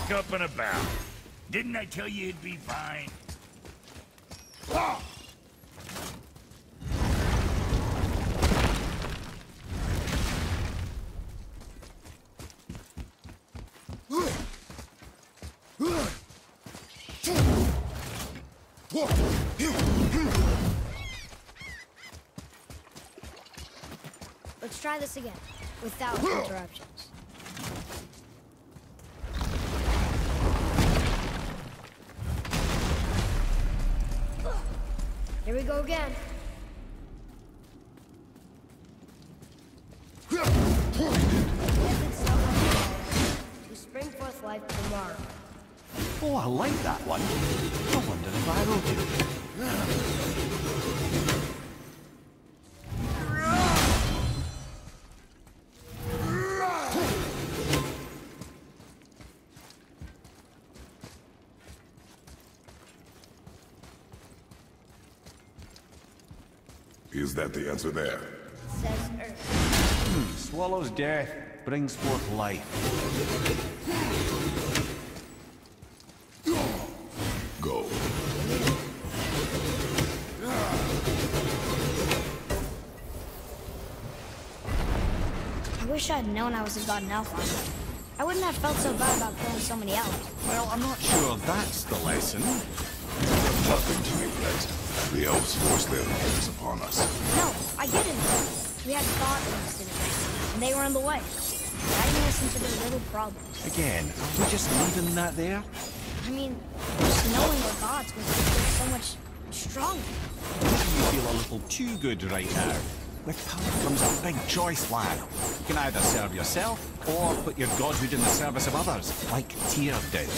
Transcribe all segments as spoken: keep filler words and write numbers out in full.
back up and about. Didn't I tell you it'd be fine? Ah! Let's try this again, without interruptions. Here we go again. To spring forth life tomorrow. Oh, I like that one. I wonder if I wrote it. Is that the answer there? Says Earth. Hmm. Swallows death, brings forth life. Go. I wish I'd known I was a god in Alpha. I wouldn't have felt so bad about killing so many elves. Well, I'm not sure that's the lesson. Nothing to neglect. The elves forced their hands upon us. No, I didn't. We had gods in the city, and they were in the way. I didn't listen to their little problems. Again, are we just leaving that there? I mean, just knowing we're gods makes us feel so much stronger. Maybe you feel a little too good right now. With power comes a big choice, lad. You can either serve yourself, or put your godhood in the service of others, like Tyr did.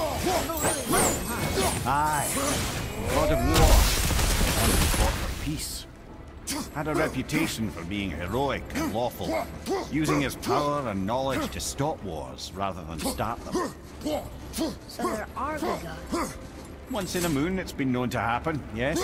Aye. God of war. One who fought for peace. Had a reputation for being heroic and lawful, using his power and knowledge to stop wars rather than start them. So there are good gods. Once in a moon, it's been known to happen, yes?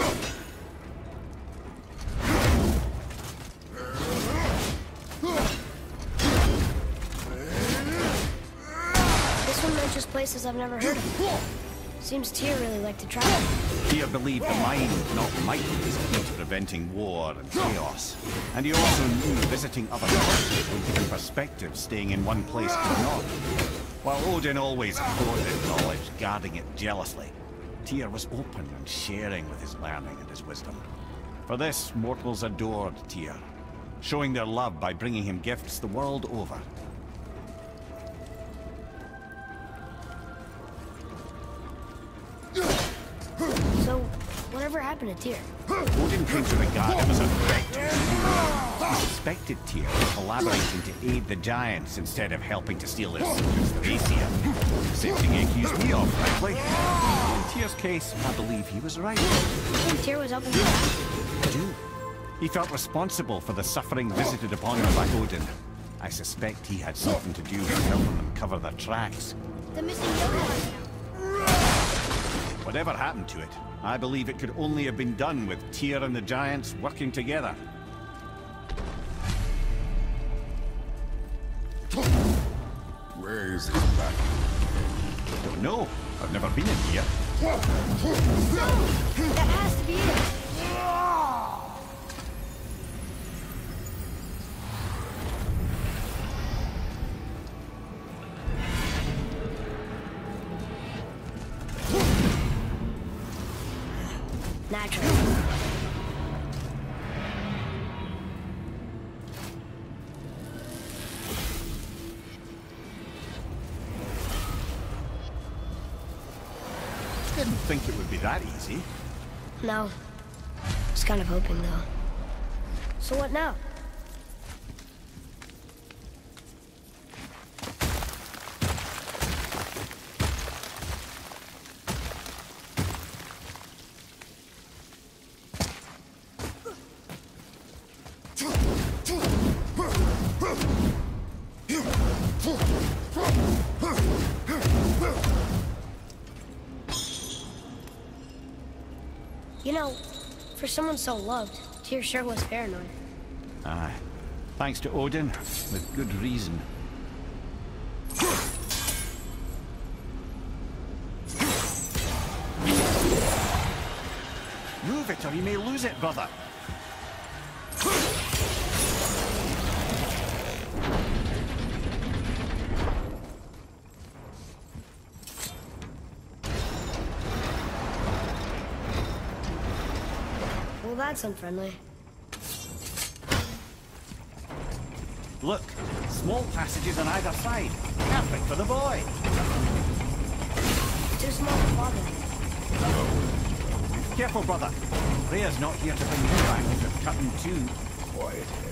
This one mentions places I've never heard of. Seems Tyr really liked to travel. Tyr believed the mind, not might, was key to preventing war and chaos. And he also knew visiting other cultures would give him perspective staying in one place could not. While Odin always hoarded knowledge, guarding it jealously, Tyr was open and sharing with his learning and his wisdom. For this, mortals adored Tyr, showing their love by bringing him gifts the world over. So, whatever happened to Tyr? Odin came to regard him as a threat to his kingdom. He suspected Tyr of collaborating to aid the giants instead of helping to steal their secrets for Aesir. Same thing he accused me of, frankly. In Tyr's case, I believe he was right. And Tyr was helping him out? I do. He felt responsible for the suffering visited upon him by Odin. I suspect he had something to do with helping them cover their tracks. The missing GoW. Whatever happened to it, I believe it could only have been done with Tyr and the giants working together. Where is his back? Don't know. I've never been in here. That has to be it. Naturally. Didn't think it would be that easy. No. I was kind of hoping, though. So what now? You know, for someone so loved, Tyr sure was paranoid. Aye. Thanks to Odin, with good reason. move it or you may lose it, brother. Well, that's unfriendly. Look, small passages on either side. Perfect for the boy. Too small for father. Careful, brother. Rhea's not here to bring you back if you're cutting too. Quiet head.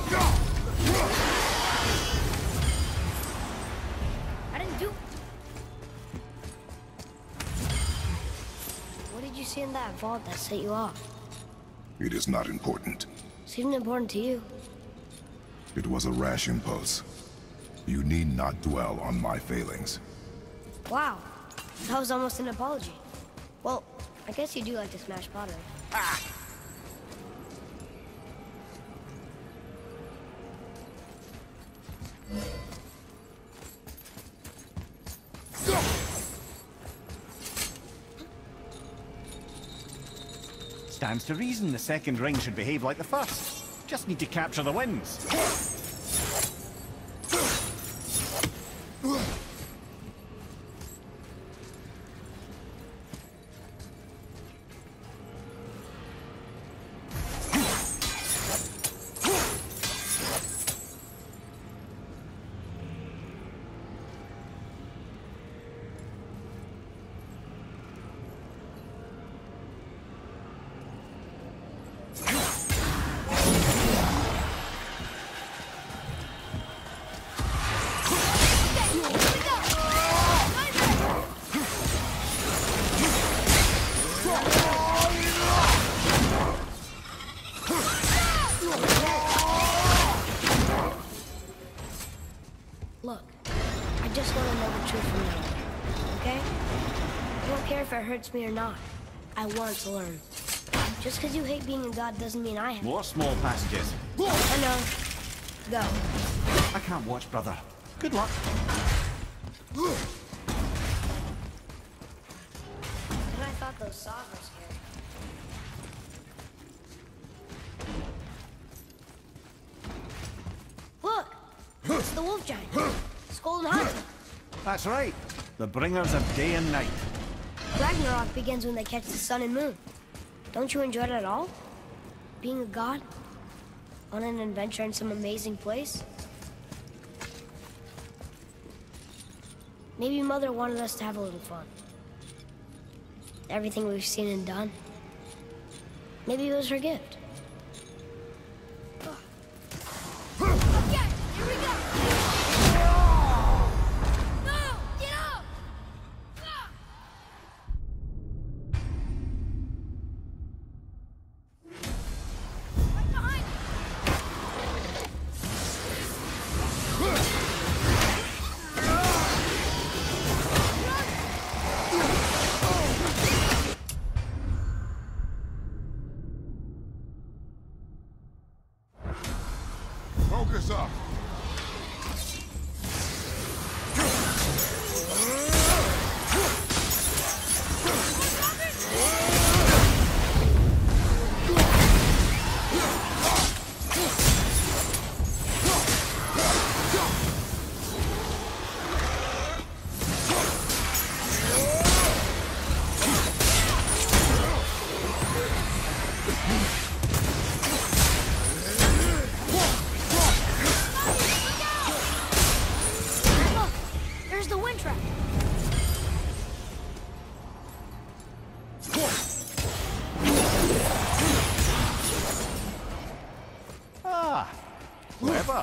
I didn't do... What did you see in that vault that set you off? It is not important. Seemed important to you. It was a rash impulse. You need not dwell on my failings. Wow, that was almost an apology. Well, I guess you do like to smash pottery. Ah. Stands to reason the second ring should behave like the first. Just need to capture the winds. Look, I just want to know the truth from you, okay? I don't care if it hurts me or not. I want to learn. Just because you hate being a god doesn't mean I have. More small passages. I know. Go. I can't watch, brother. Good luck. And I thought those saws were scary. Look! It's the wolf giant. Skull and hunting. That's right. The bringers of day and night. Ragnarok begins when they catch the sun and moon. Don't you enjoy it at all? Being a god? On an adventure in some amazing place? Maybe Mother wanted us to have a little fun. Everything we've seen and done. Maybe it was her gift. Okay, here we go! No! Get up! Right behind you! Focus up! Look! There's the wind trap! Ah, clever.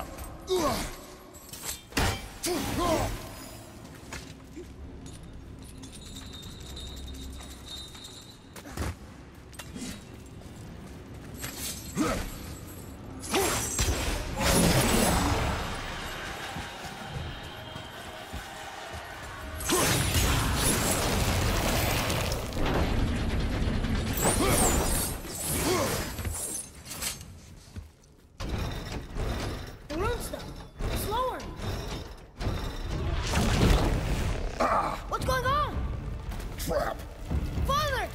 The rune stuff! It's lowering! What's going on? Trap! Father!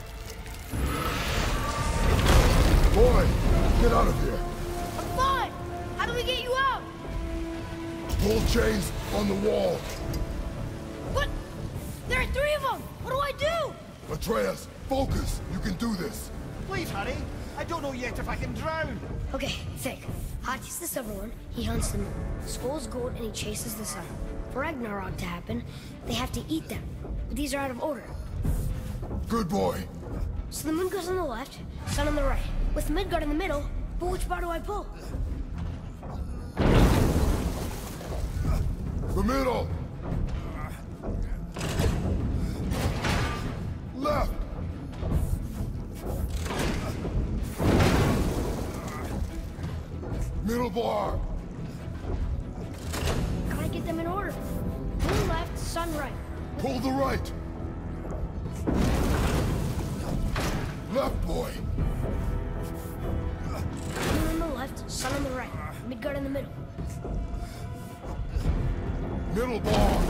Boy, get out of here! I'm fine! How do we get you out? Pull chains on the wall! But there are three of them! What do I do? Atreus, focus! You can do this! Please, hurry. I don't know yet if I can drown. Okay, think. Hati's the silver one, he hunts them. Skull's gold and he chases the sun. For Ragnarok to happen, they have to eat them. But these are out of order. Good boy! So the moon goes on the left, sun on the right. With Midgard in the middle, but which bar do I pull? The middle! Left! Middle bar! Gotta get them in order. Moon left, sun right. Pull the right! Left, boy! Moon on the left, sun on the right. Midgard in the middle. Middle bar!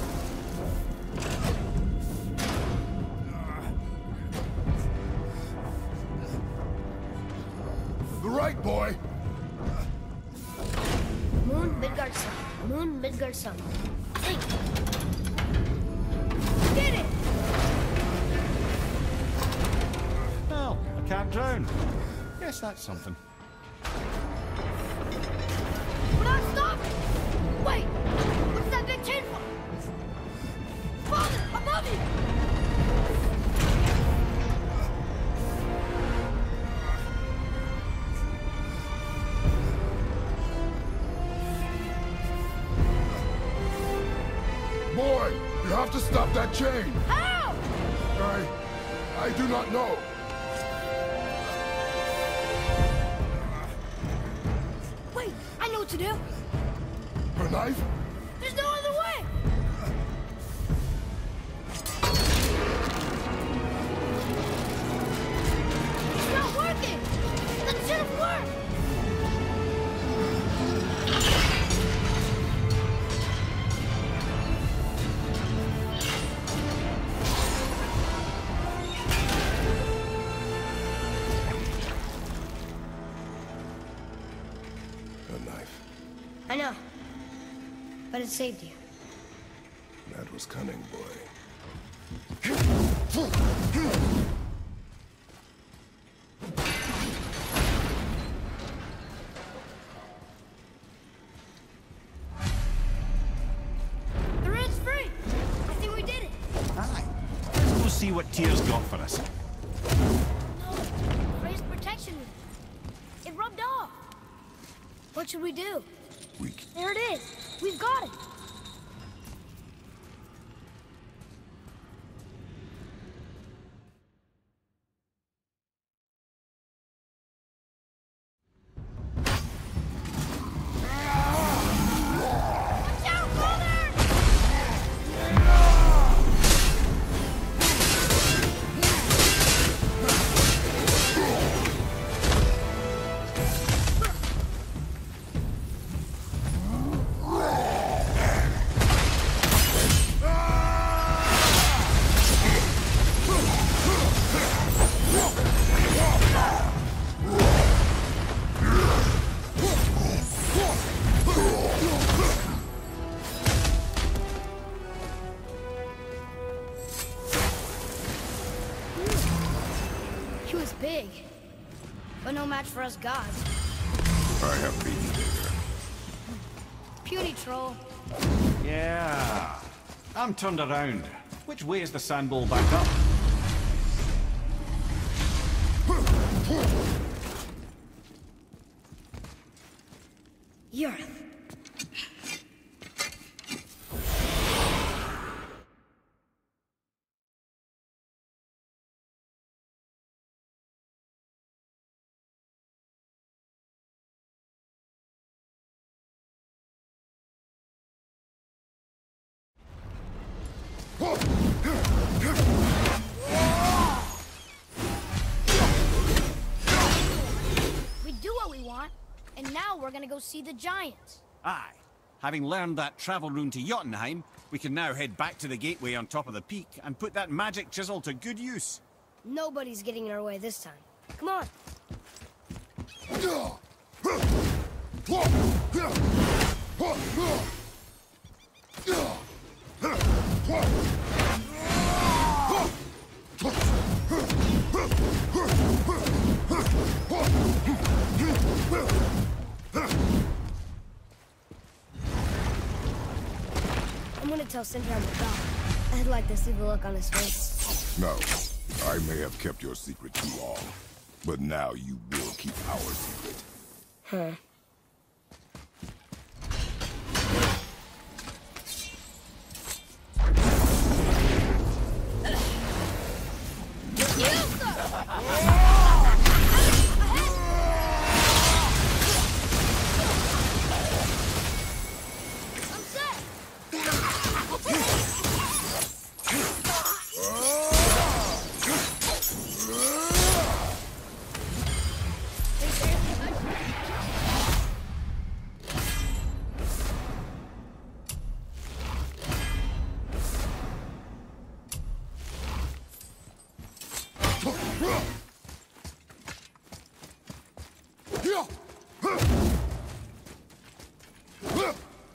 The right, boy! Moon, Midgard, sun. Moon, Midgard, sun. Think! Did it! Well, I can't drown. Guess that's something. We're not stopping! Wait! What's that big chain for? Father, above you! Boy, you have to stop that chain! How? I... I do not know. Wait, I know what to do. Her knife? There's no other way! It's not working! That should have worked! A knife. I know. But it saved you. That was cunning, boy. The red's free! I think we did it! Aye. Let's go see what Tyr's got for us. No! Raised protection. It rubbed off. What should we do? We... There it is! We've got it! Watch out, brother! He was big, but no match for us gods. I have been there. Puny troll. Yeah. I'm turned around. Which way is the sandball back up? Youth. We do what we want, and now we're gonna go see the giants. Aye. Having learned that travel rune to Jotunheim, we can now head back to the gateway on top of the peak and put that magic chisel to good use. Nobody's getting in our way this time. Come on. I'm gonna tell Sindri I'm the god. I'd like to see the look on his face. No, I may have kept your secret too long, but now you will keep our secret. Huh.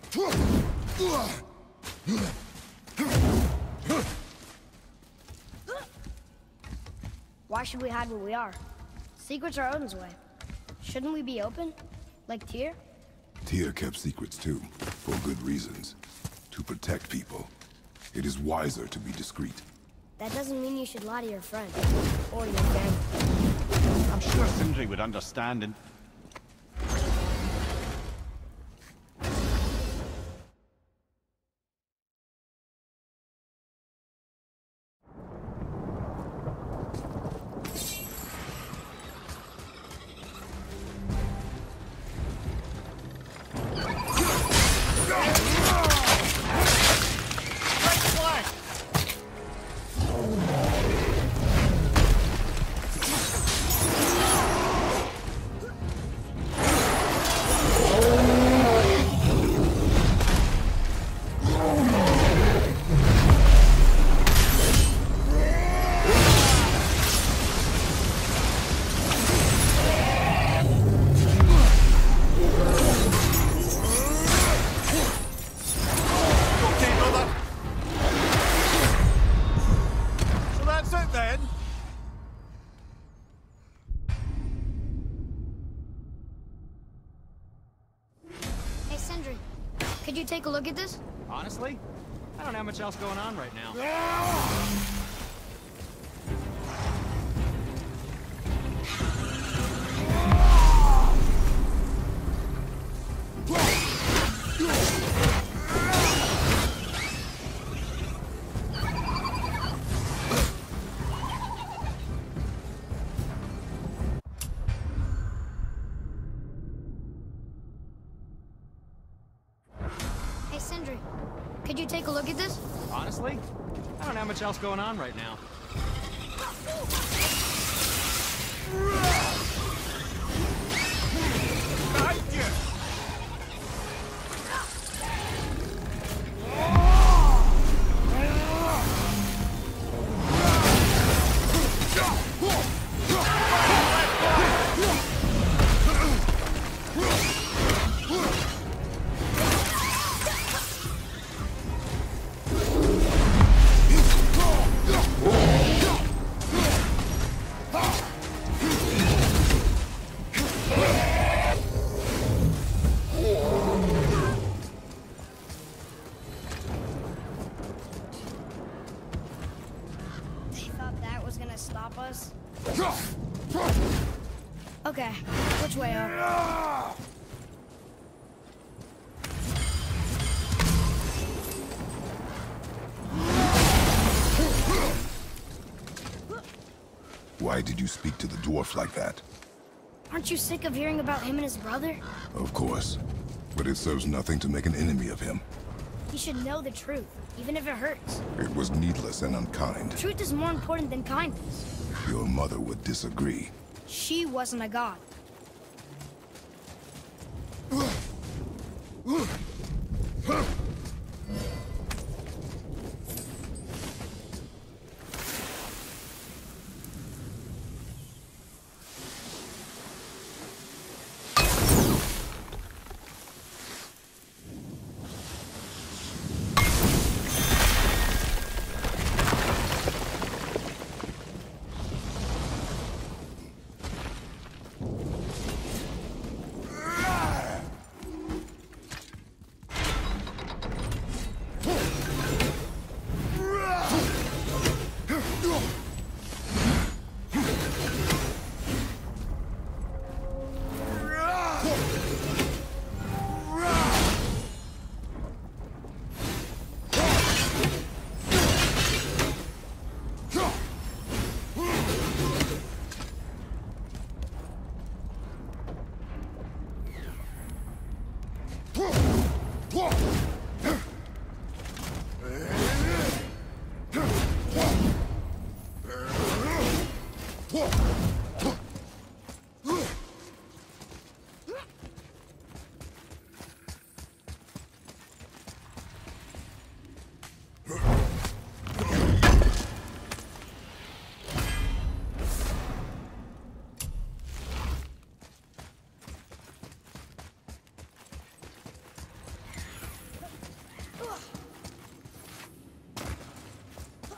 Why should we hide where we are? Secrets are Odin's way. Shouldn't we be open? Like Tyr? Tyr kept secrets too, for good reasons. To protect people. It is wiser to be discreet. That doesn't mean you should lie to your friends. Or your family. I'm sure Sindri would understand and... Could you take a look at this? Honestly, I don't have much else going on right now. Could you take a look at this? Honestly, I don't have much else going on right now. Behind you! Okay, which way up? Why did you speak to the dwarf like that? Aren't you sick of hearing about him and his brother? Of course. But it serves nothing to make an enemy of him. He should know the truth, even if it hurts. It was needless and unkind. Truth is more important than kindness. Your mother would disagree. She wasn't a god.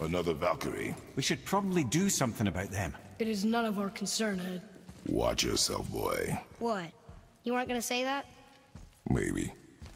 Another Valkyrie. We should probably do something about them. It is none of our concern, Ed. Watch yourself, boy. What? You weren't gonna say that? Maybe.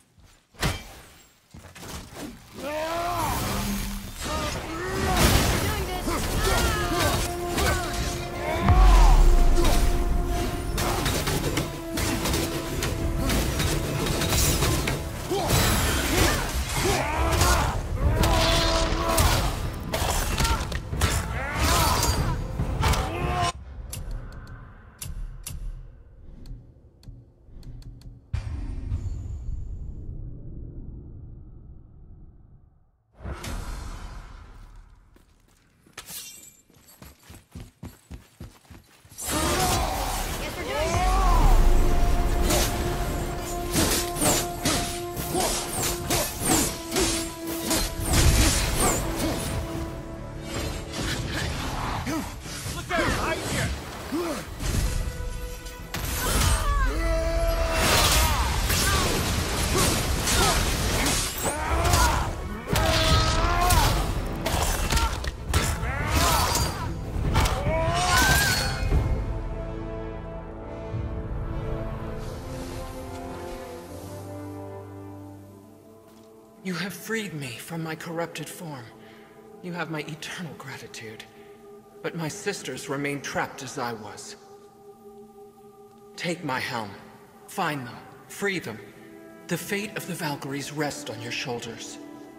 You have freed me from my corrupted form. You have my eternal gratitude. But my sisters remain trapped as I was. Take my helm. Find them. Free them. The fate of the Valkyries rests on your shoulders.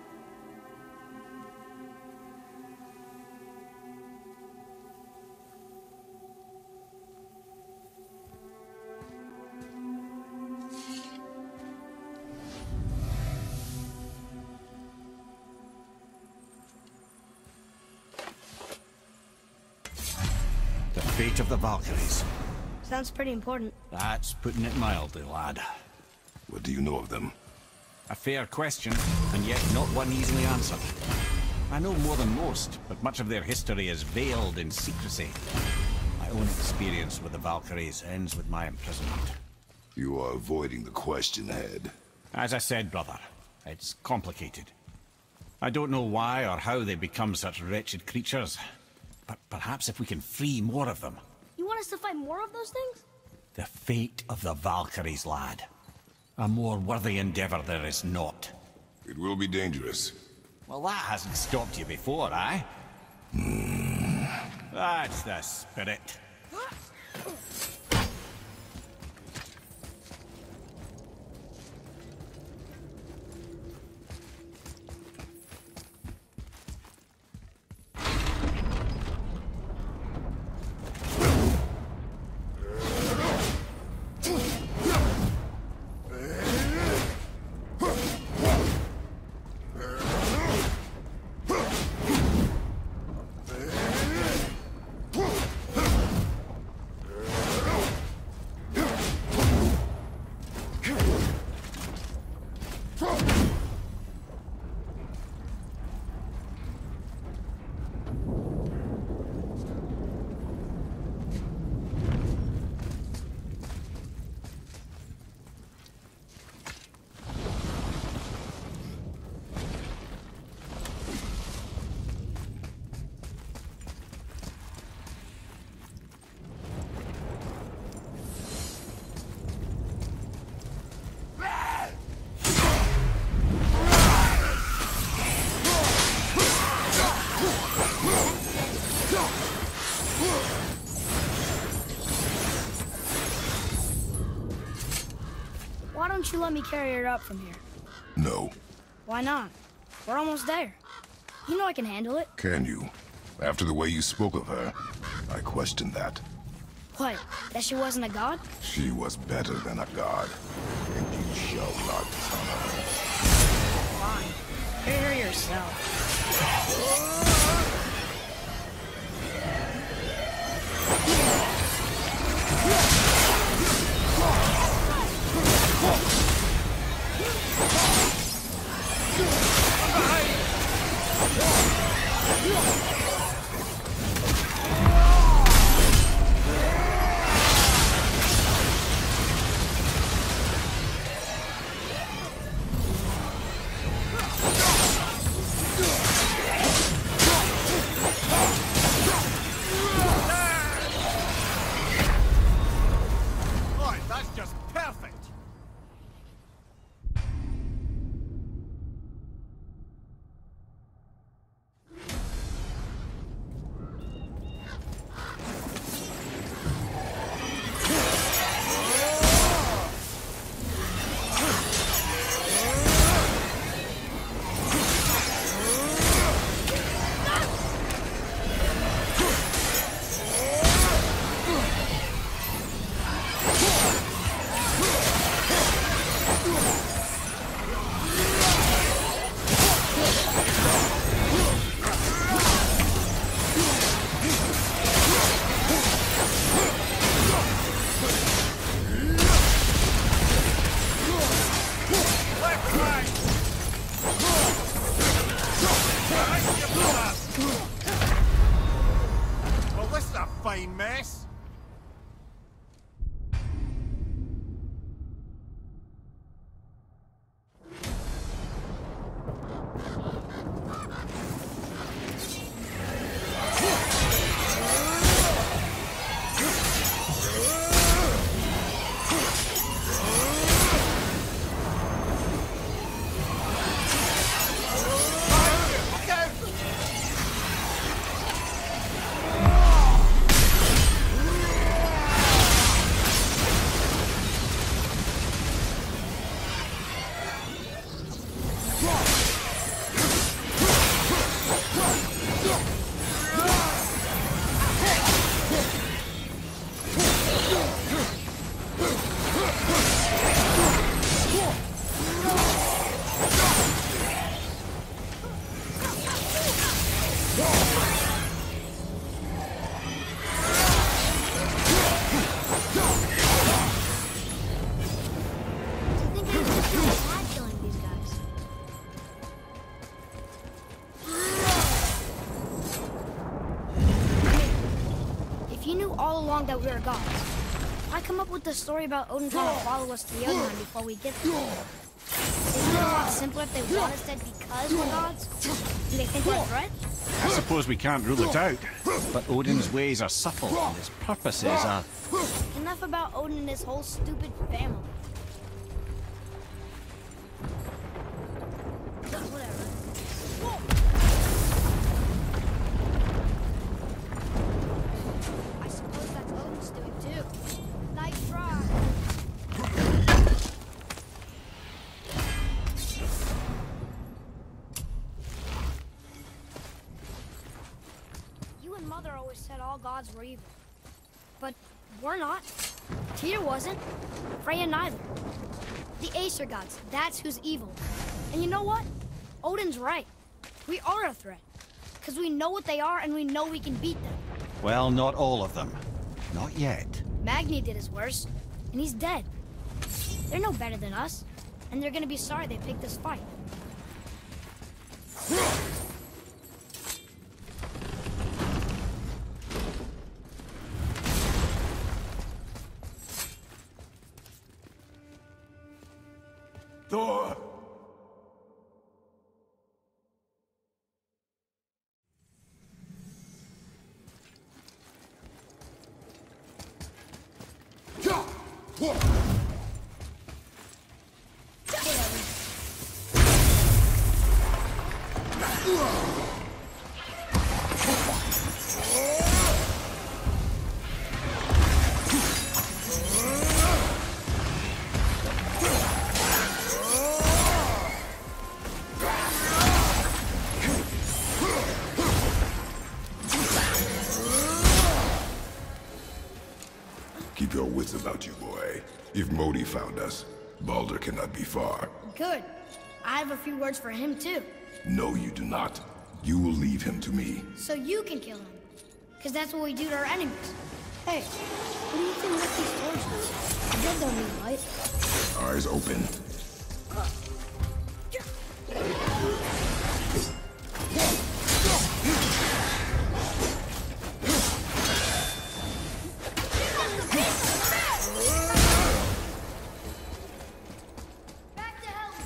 The fate of the Valkyries. Sounds pretty important. That's putting it mildly, lad. What do you know of them? A fair question, and yet not one easily answered. I know more than most, but much of their history is veiled in secrecy. My own experience with the Valkyries ends with my imprisonment. You are avoiding the question, Head. As I said, brother, it's complicated. I don't know why or how they become such wretched creatures, but perhaps if we can free more of them. You want us to fight more of those things? The fate of the Valkyries, lad. A more worthy endeavor there is not. It will be dangerous. Well, that hasn't stopped you before, eh? Mm. That's the spirit. Why don't you let me carry her up from here? No. Why not? We're almost there. You know I can handle it. Can you? After the way you spoke of her, I question that. What? That she wasn't a god? She was better than a god, and you shall not dishonor her. Fine. Carry her yourself. bad killing these guys. If you knew all along that we were gods, why come up with the story about Odin trying to follow us to the Jotunheim before we get there? Isn't it a lot simpler if they want us dead because we're gods? Do they think we're a threat? I suppose we can't rule it out, but Odin's ways are subtle and his purposes are... Enough about Odin and his whole stupid family. Whatever. I suppose that's Odin's doing too. Nice try. You and Mother always said all gods were evil. But we're not. Tyr wasn't. Freya neither. The Aesir gods, that's who's evil. And you know what? Odin's right. We are a threat. Because we know what they are and we know we can beat them. Well, not all of them. Not yet. Magni did his worst, and he's dead. They're no better than us, and they're gonna be sorry they picked this fight. Thor! Keep your wits about you, boy. If Modi found us, Baldur cannot be far. Good. I have a few words for him, too. No, you do not. You will leave him to me. So you can kill him. Because that's what we do to our enemies. Hey, what do you think with these torches? The dead don't need light. Eyes open. Back to hell.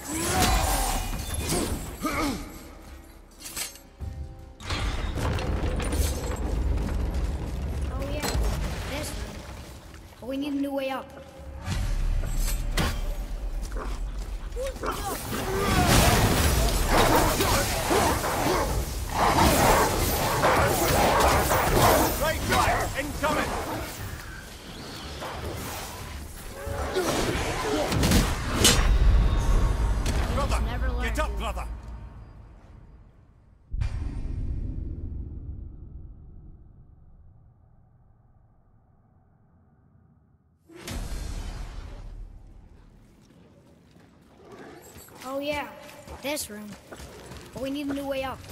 Oh yeah, this one. But we need a new way up. Right fire! Incoming! Brother! Never learn. Get up, brother! Oh yeah, this room. But we need a new way up.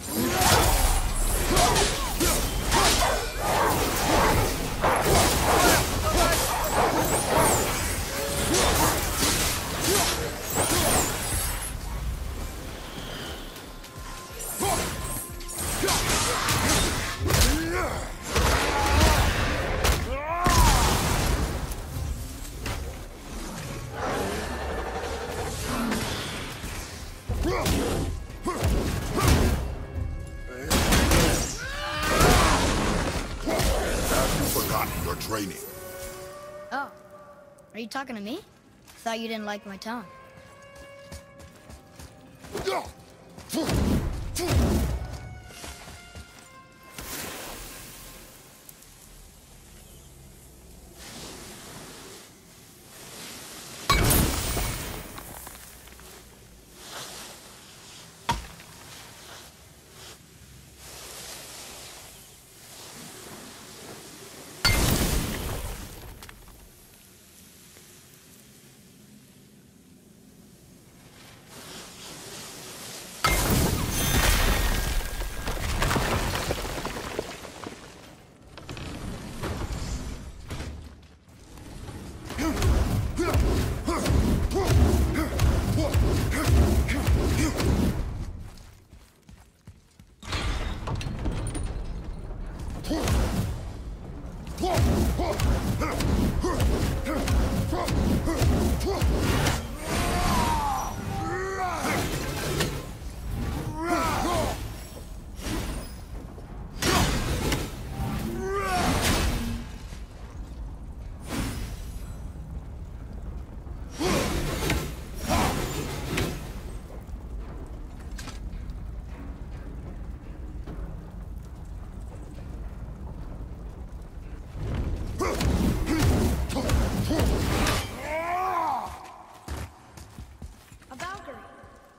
Your training. Oh, are you talking to me? Thought you didn't like my tone.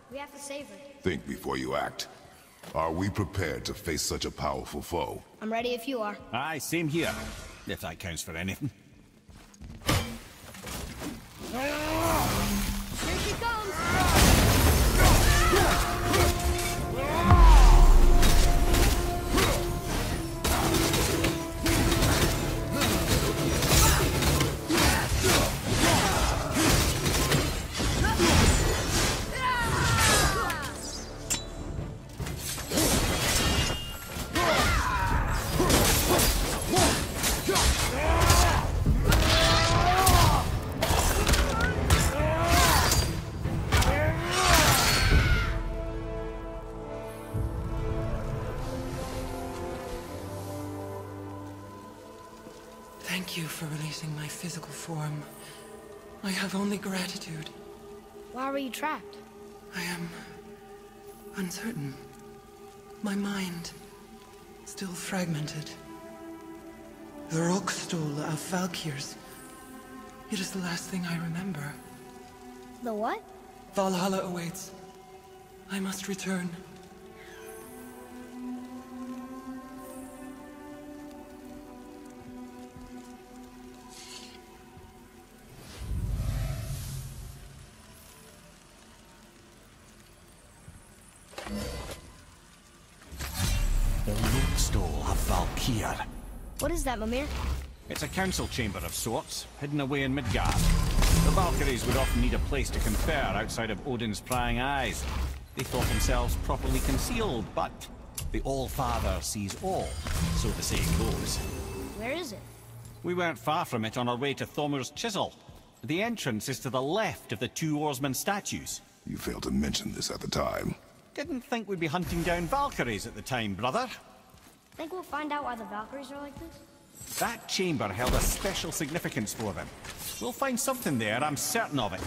We have to save her. Think before you act. Are we prepared to face such a powerful foe? I'm ready if you are. Aye, same here. If that counts for anything. Here she comes! Thank you for releasing my physical form. I have only gratitude. Why were you trapped? I am uncertain. My mind still fragmented. The Rockstool of Valkyries. It is the last thing I remember. The what? Valhalla awaits. I must return. The Rookstall of Valkyr. What is that, Mimir? It's a council chamber of sorts, hidden away in Midgard. The Valkyries would often need a place to confer outside of Odin's prying eyes. They thought themselves properly concealed, but the All-Father sees all, so the saying goes. Where is it? We weren't far from it on our way to Thormur's Chisel. The entrance is to the left of the two oarsmen statues. You failed to mention this at the time. Didn't think we'd be hunting down Valkyries at the time, brother. Think we'll find out why the Valkyries are like this? That chamber held a special significance for them. We'll find something there, I'm certain of it.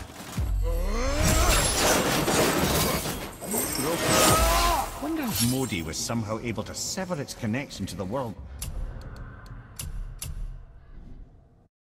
Wonder if Modi was somehow able to sever its connection to the world